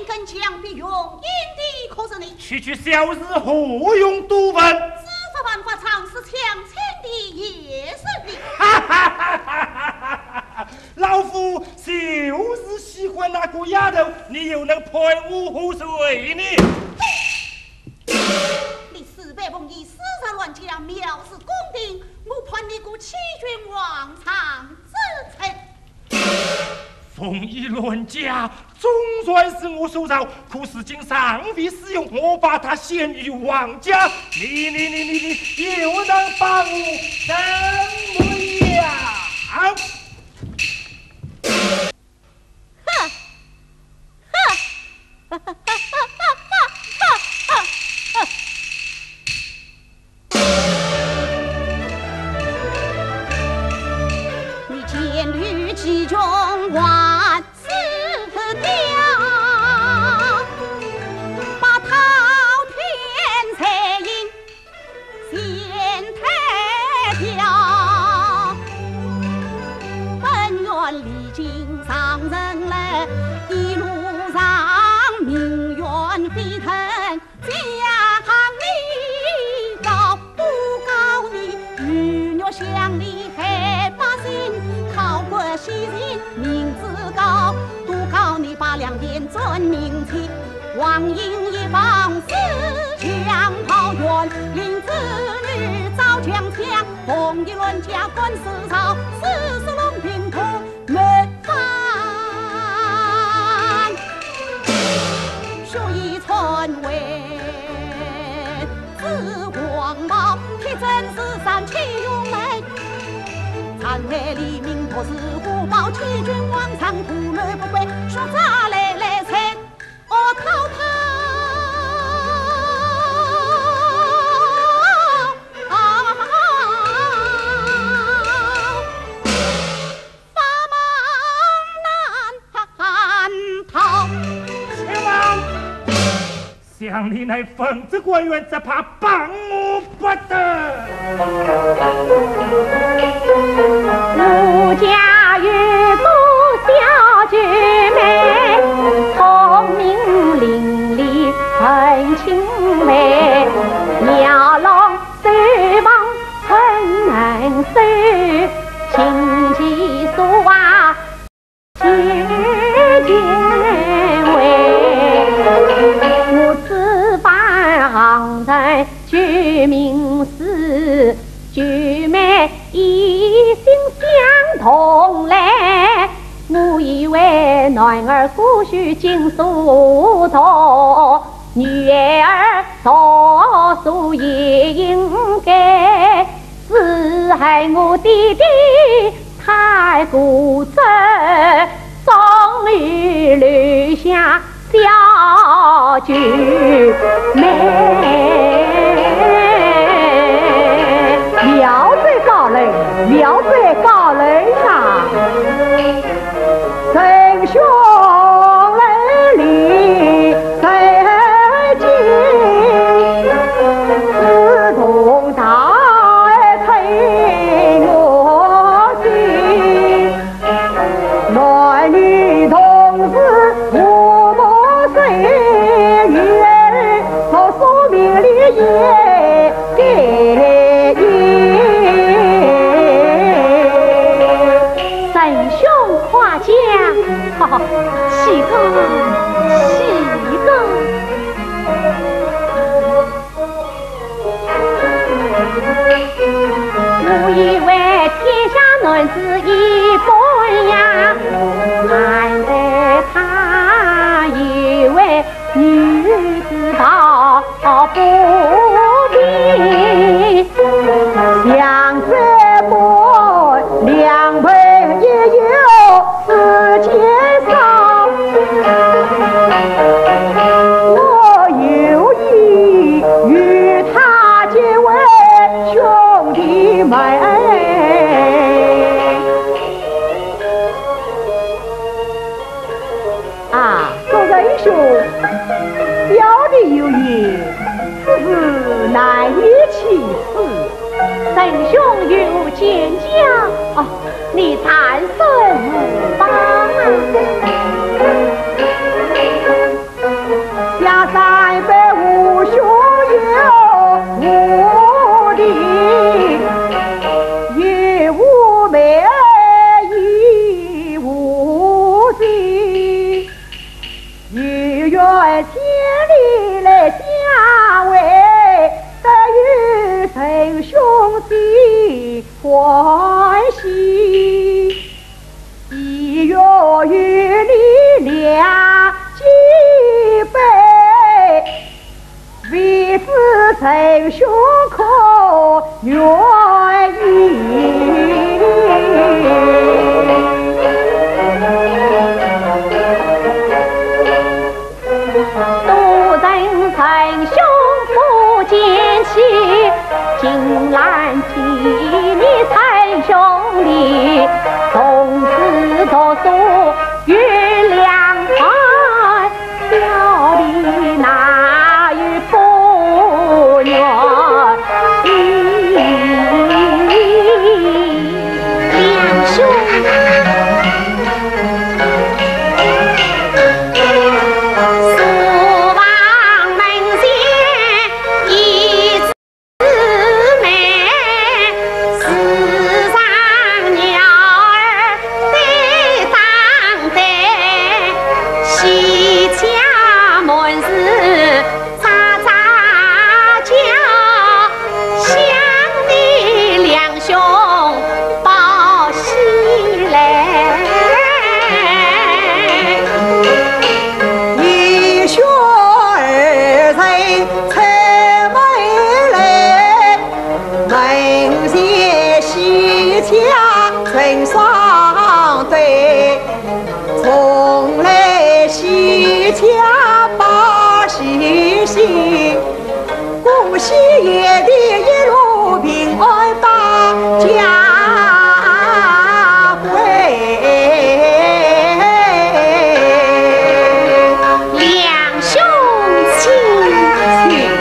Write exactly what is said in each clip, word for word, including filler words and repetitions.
根枪必用阴的，可是你区区小事何用多问？ 知法犯法，常是强抢的也是你。 哈哈哈哈哈哈！老夫就是喜欢那个丫头，你又能判我何罪呢？ 你四百奉义，私杀乱将，藐视公定，我判你个欺君罔场之臣。 奉义乱家，总算是我所造，可是今尚未使用，我把他献于王家，你你你你你又能把我怎么样？ 哈哈哈哈哈哈哈哈！你见吕其中万死掉，把滔天彩印献太条，本愿历经上人了，一路上命运飞腾，将你告不告你，与虐乡里害百姓，考过西人名字高，都告你把两边真名气，王英一方四强炮员，令子女遭强抢，奉义乱家官司吵，四十龙平土没翻，所以村为自黄毛，铁真是三七勇美。残害黎民托是虎豹，欺君罔场，图乱不归，说咋来来才哦滔滔。 像你那疯子官员，只怕帮我不得。 奴家与杜小姐妹，聪明伶俐很清美，妙龙水王很能水，琴棋书画皆见微。我此番行在居民寺，居妹一心相同嘞。我以为男儿姑须尽疏通，女儿读书也应该，是害我弟弟太固执，终于留下小菊妹。 了最高人，了最高人呐！真兄儿里真近，志同道合配我心，男女同志我莫谁，女儿我说明理也给神兄夸奖，哈哈，喜个喜个。我以为天下男子一般呀，原来他以为女子道不平，两这波两倍也有四千少，我有意与他结为兄弟们。啊，做人兄表弟有言，此事难以启齿。神兄有见讲，哦，你暂时无妨啊。 愿千里来相会，得与神兄弟欢喜。一月与你俩几杯，为此神兄可愿意。金兰记你三兄弟，从此读书月亮宽，小弟哪与不愿意。两兄成双对，从来喜家把喜喜，恭喜爷的一路平安把家回。两兄亲亲。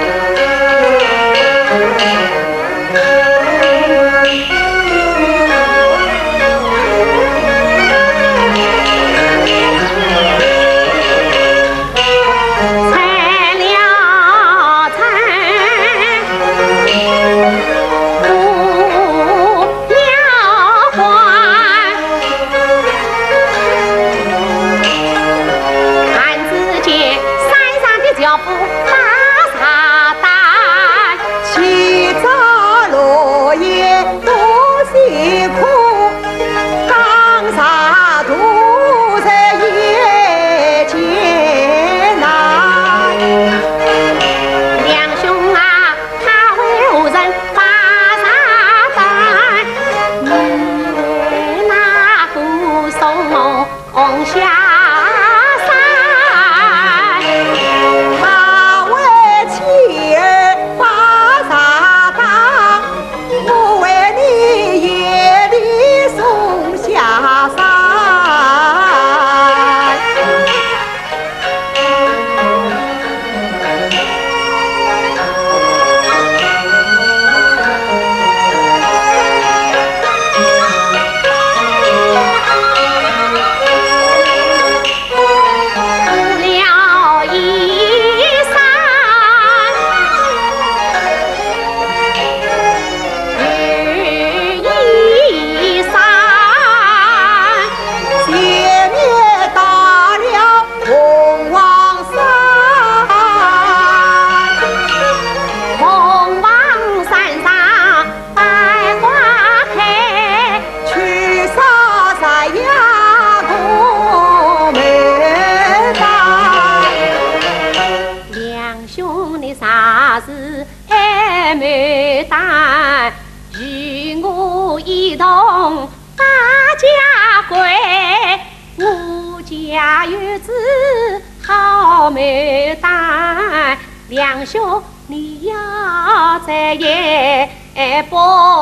与我一同把家归，我家有子好牡丹，两兄你要再也不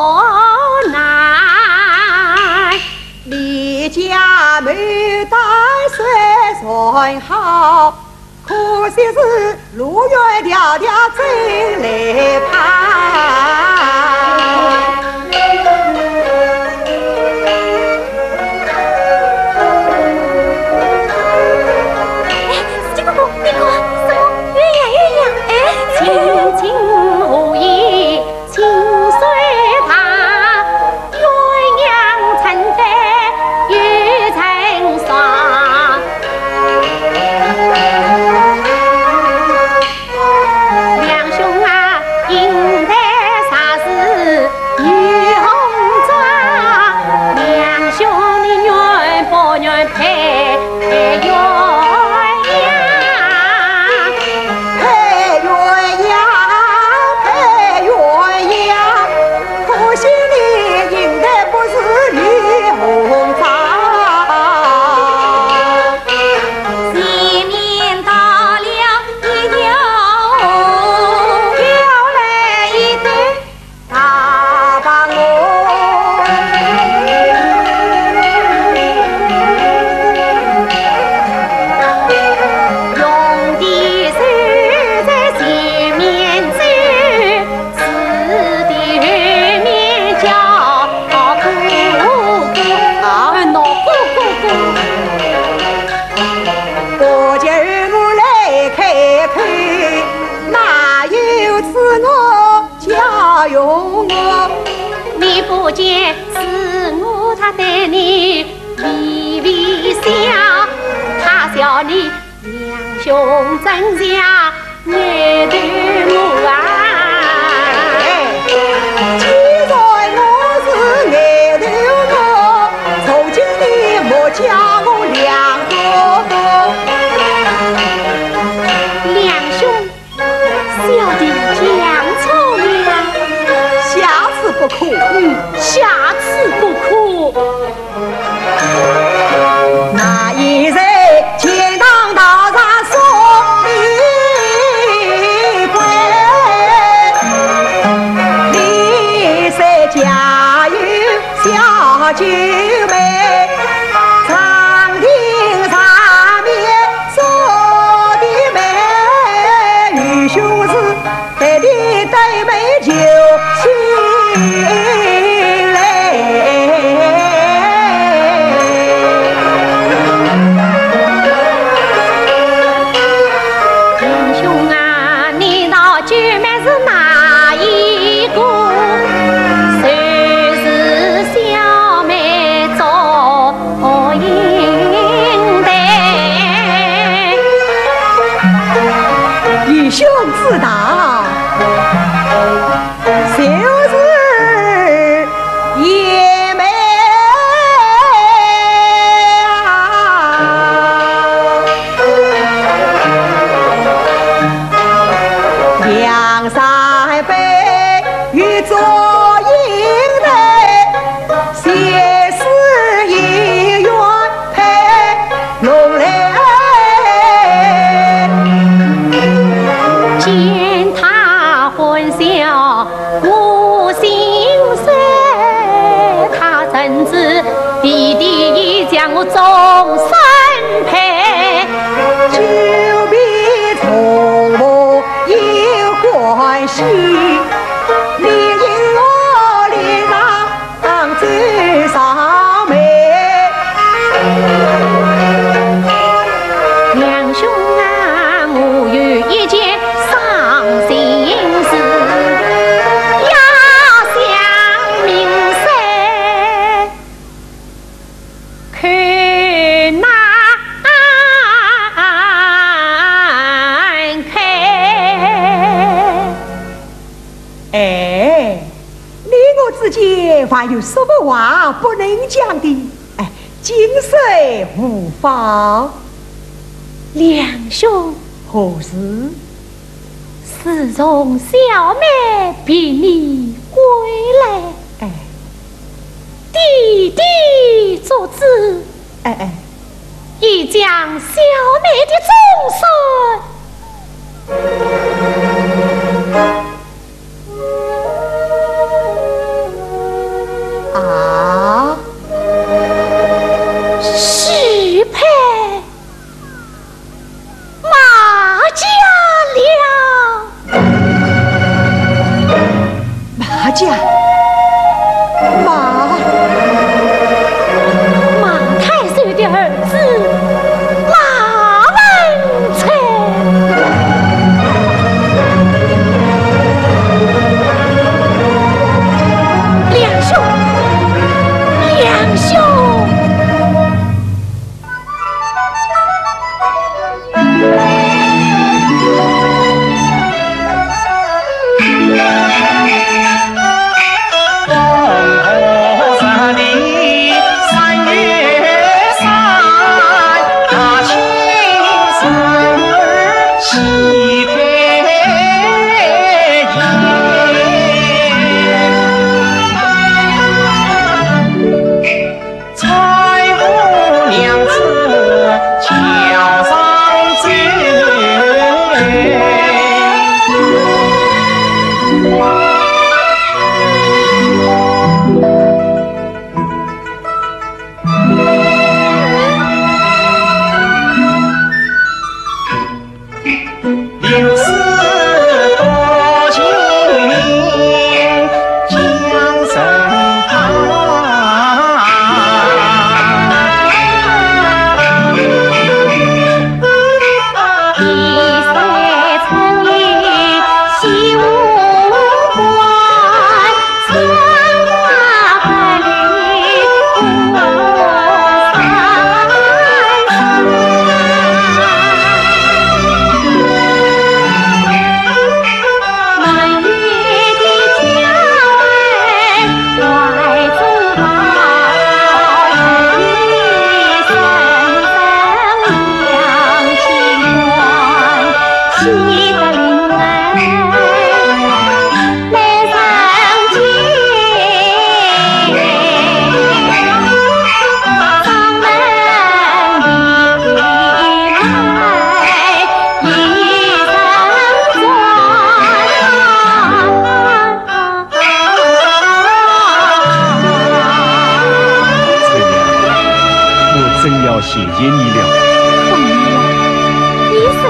难。离家牡丹虽算好，可惜是路远迢迢真来盼。 如今是我他对你微微笑，他笑你两兄真像眼头目啊。 既然我是眼头目，从今你莫叫我两哥哥。 两兄小弟讲错了， 下次不可。 嗯，下次不可。 那一日钱塘道上送礼归，李三家有小九妹，长亭上面说的媒，与兄是对你对杯酒醒来。兄自大，就是也没梁山北与左营队，写诗一元配龙来。 见他混淆我心碎，他怎知弟弟已将我终身配？ 久别从无有关系，你因我脸上最伤眉。 两兄啊，我有一件伤心事，要想明白，看难开。 哎，你我之间还有什么话不能讲的？哎，今世无妨。 两兄， 何事？ 自从小妹比你归来， 哎， 弟弟做主， 哎哎， 已将小妹的终身啊， 许配马家了。 马家，马马太守的儿子马文才，两兄，两兄。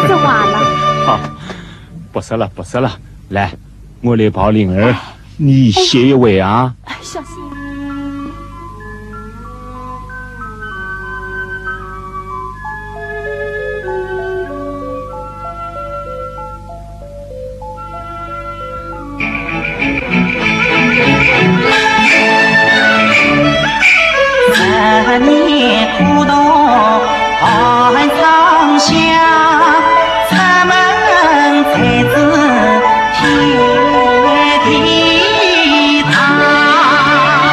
子话了。 好，不说了，不说了。来，我来抱灵儿，你歇一会啊。 哎，小心。 十年苦冬寒窗下，出门才知天地大。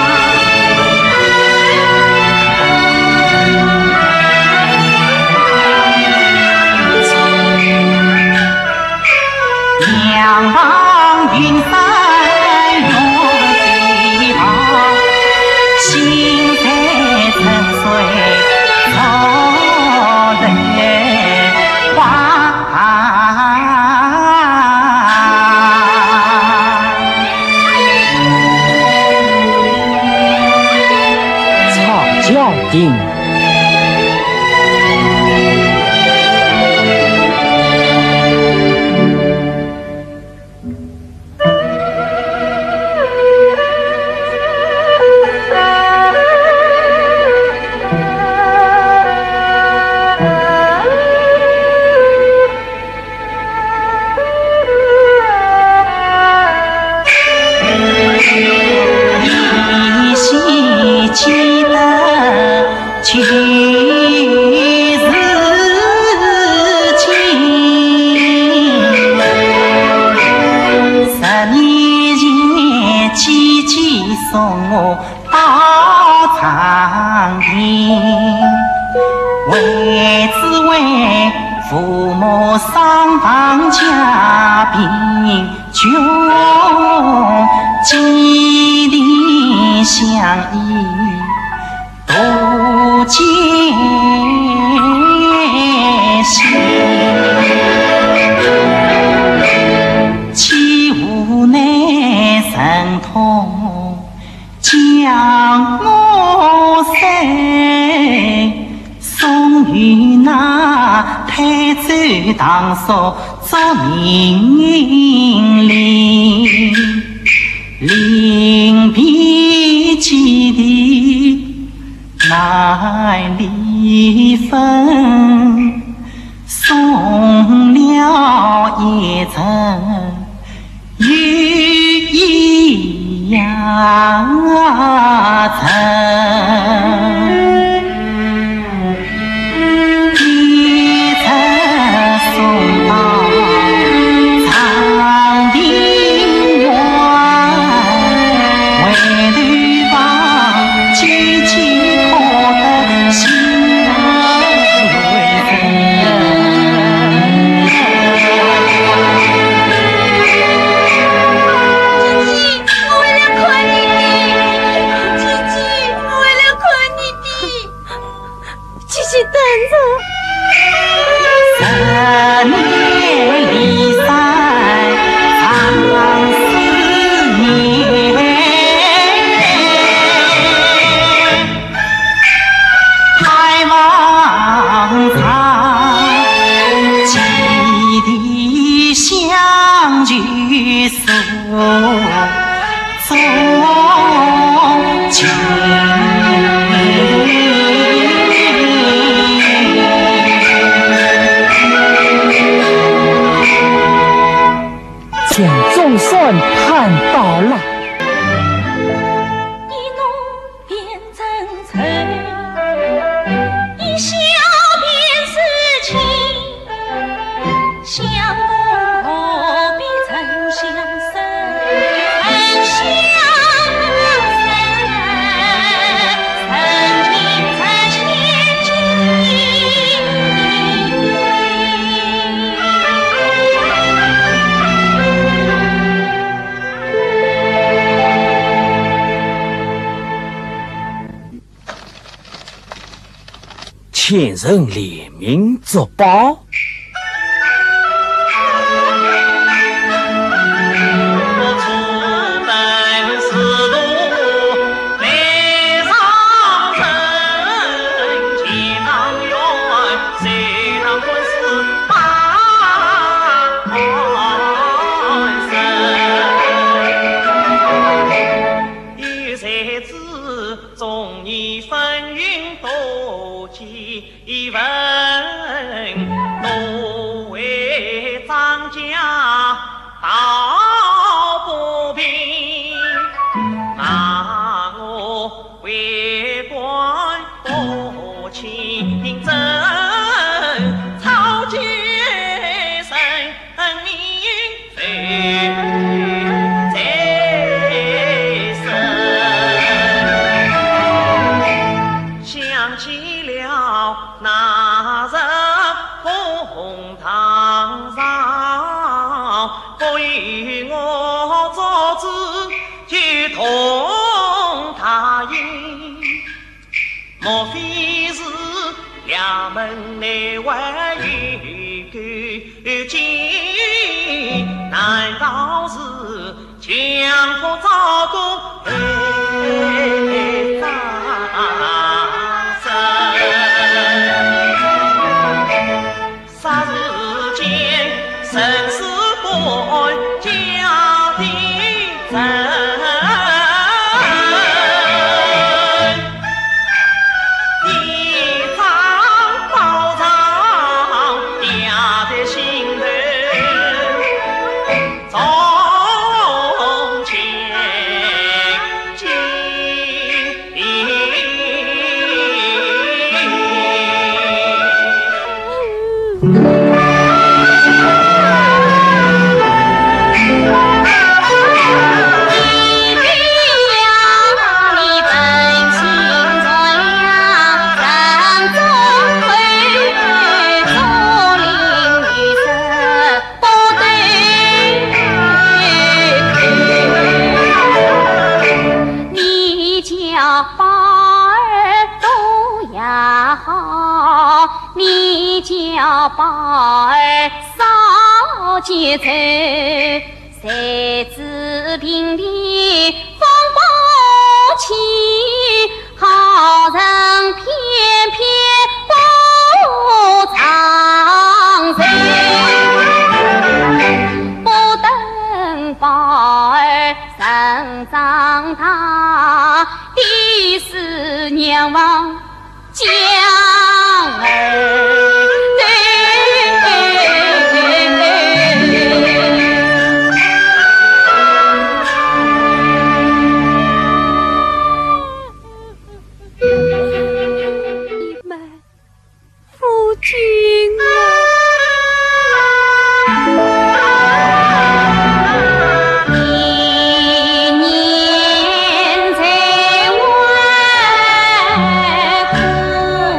仰望云山永地旁，心在沉睡朝泪花。 草叫定。 依稀记得去日情，十年前姐姐送我到长亭，为只为父母双房家贫穷，几里相依多艰辛，岂无奈神通将我生，送与那太祖堂所做命令，临别之地乃离分，送了一程与一样程。一程送到长亭外，为对方姐姐可得心为人。十年离散长思念，太望长，几地相聚诉衷情。 将众算盼到了。 一怒变成仇，一笑变是情，相逢何必曾相识，曾相识，曾经曾牵情。 前人联名作保。 把家道不平，骂我为官不清正，草菅人民最最深。想起了那日红堂上，不与我做主就同他饮，莫非是衙门内外有勾结？难道是强迫赵公来扎身？霎时间，生死关家庭人，一场包场压在心头。从前经历。叫宝儿少结仇，谁知平地风暴起，好人偏偏不长寿。不等宝儿生长大，第四娘亡江儿。 一年在外苦。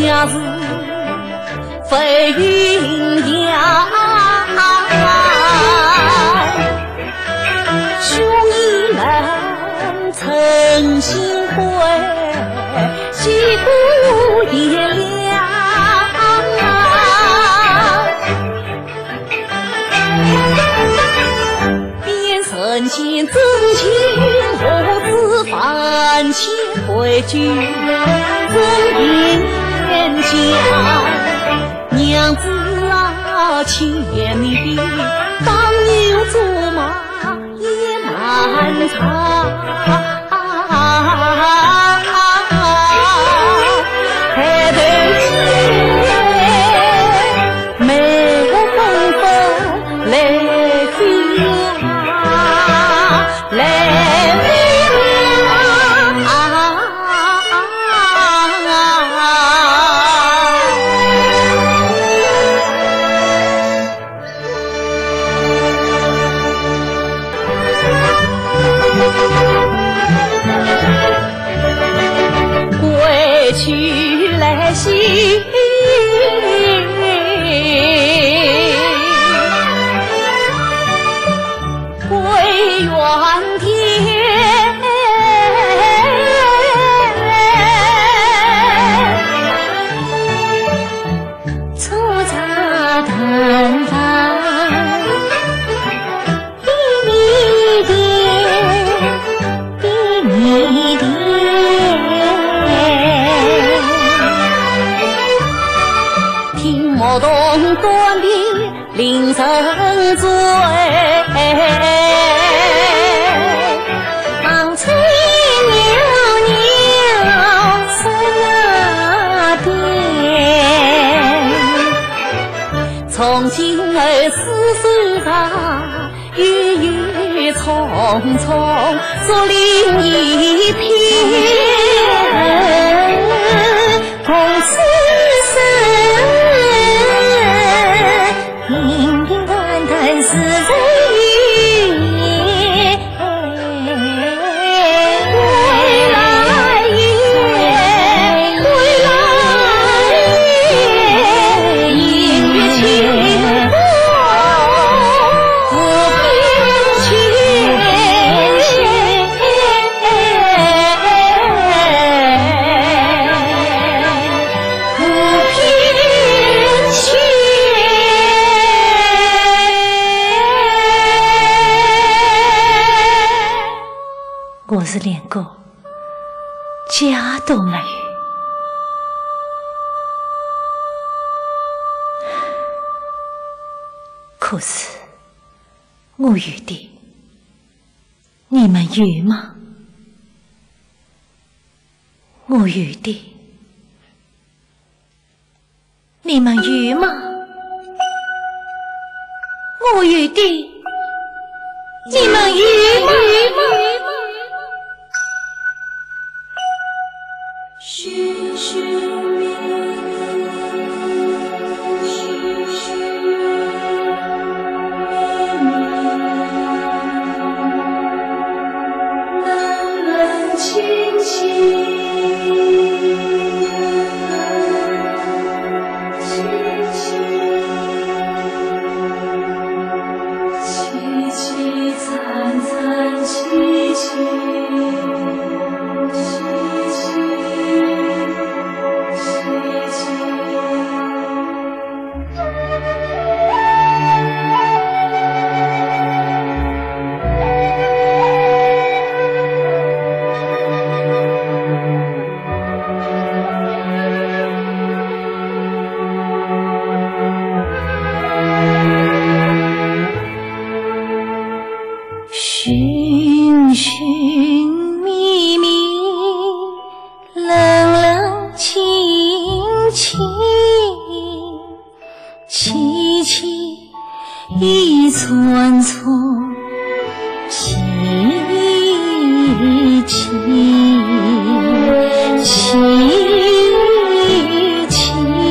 家是飞云扬，兄弟们诚心会，旗鼓也亮。边神仙真情，父子反前回居，真言讲。娘子啊，千里当牛做马也漫长，抬头见美风风来飞呀，来飞去来兮，归原天。粗茶淡饭，比你点，比你点。莫动断臂令人醉，昂吹袅袅声啊颠，从今儿世事上郁郁葱葱，竹林一片共此生。平平淡淡是人意，归来也，归来也，一月清风，不平我是连个家都没有，可是我有的，你们有吗？我有的，你们有吗？我有的，你们有吗？寻寻觅觅，寻寻觅觅，冷冷清清，清清，凄凄惨惨戚戚。寻寻觅觅，冷冷清清，凄凄一串串，凄凄凄凄。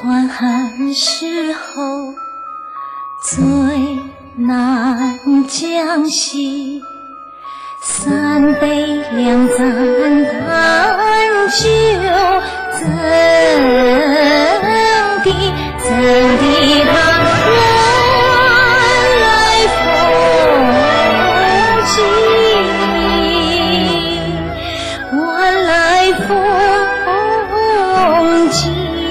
关寒时候，最难将息。三杯两盏淡酒，怎地怎地他晚来风景，晚来风景。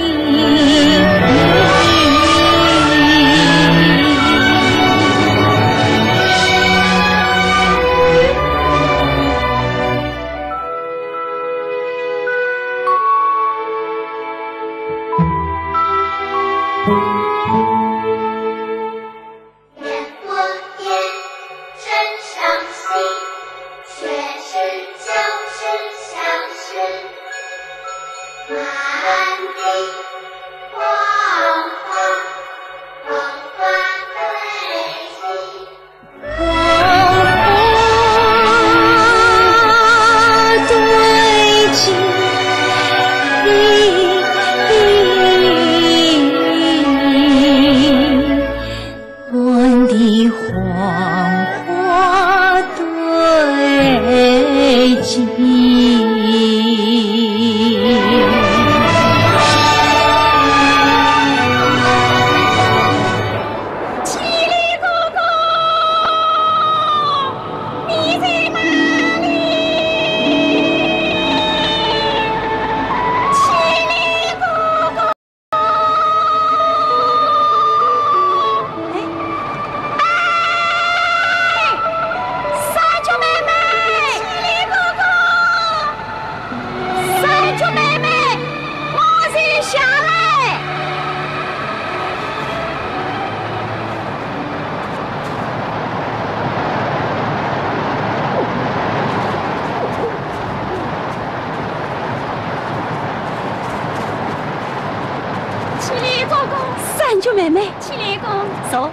三舅妹妹，七里公，走。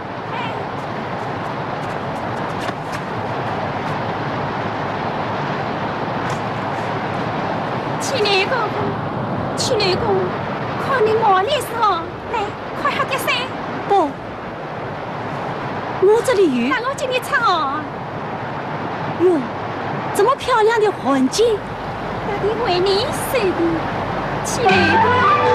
七里公公，七里公，看你我的时候，来，快喝点水。不，我这里有。那我今天唱哦。哟，这么漂亮的环境，特地为你设的，七里公。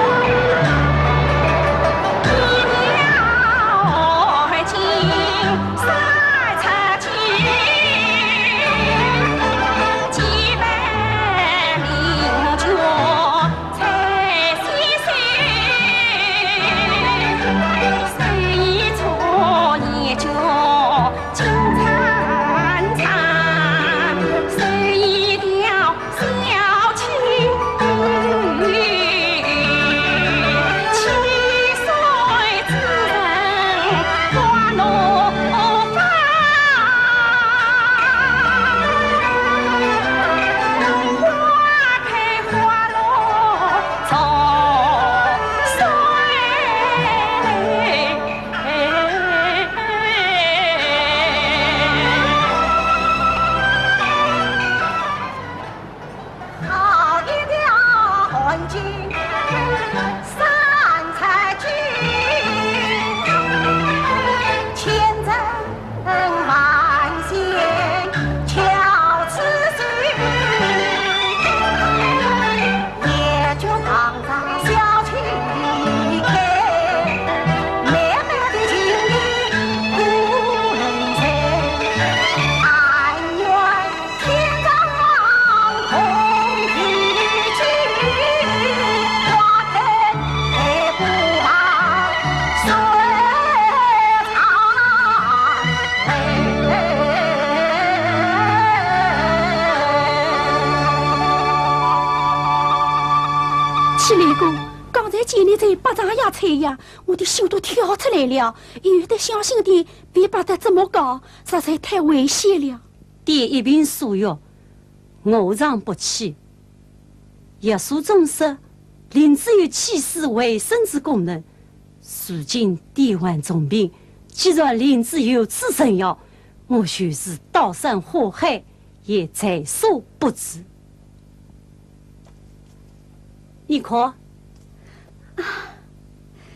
七里公，刚才见你在八丈崖采呀，我的心都跳出来了。有的小心点，别爬得这么高，实在太危险了。 爹一贫疏药，我常不起。耶稣总说，灵芝有起死回生之功能。如今爹患重病，既然灵芝有此神药，我就是刀山火海也在所不辞。你看， 啊，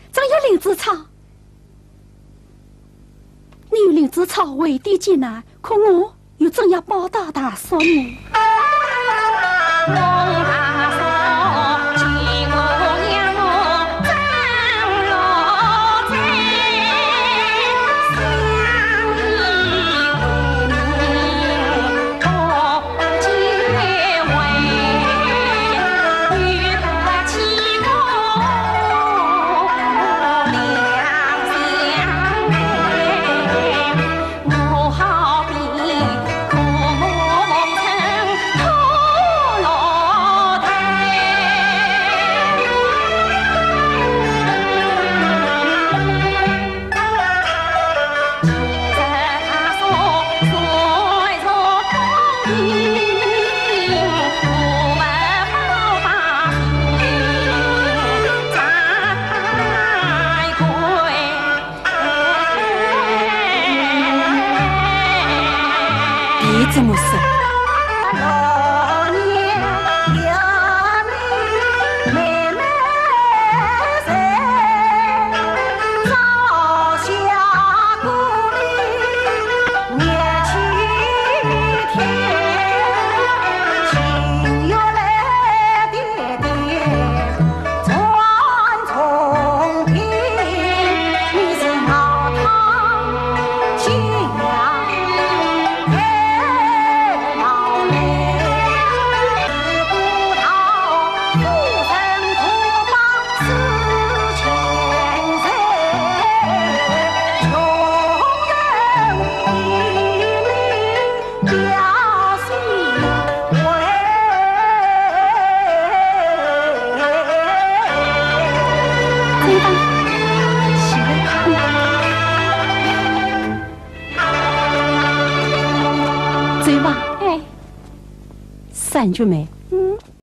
林子草，你与林子草为敌艰难，可我又怎样报答大嫂呢？ 王大嫂，请我让我张罗在，相依为命，多结为，与他起功两相配。我好比可梦成陀螺台。这他说岁若风云，我们报答再归。 别这么说， 老年有你妹妹在，早下故里热气天，情缘来点点转重平，你是熬汤清凉。老妹，自古道夫人图报思前身，穷人一力表心为。 对吧？喜欢他吗？对吧？ 哎， 三舅妹， 嗯。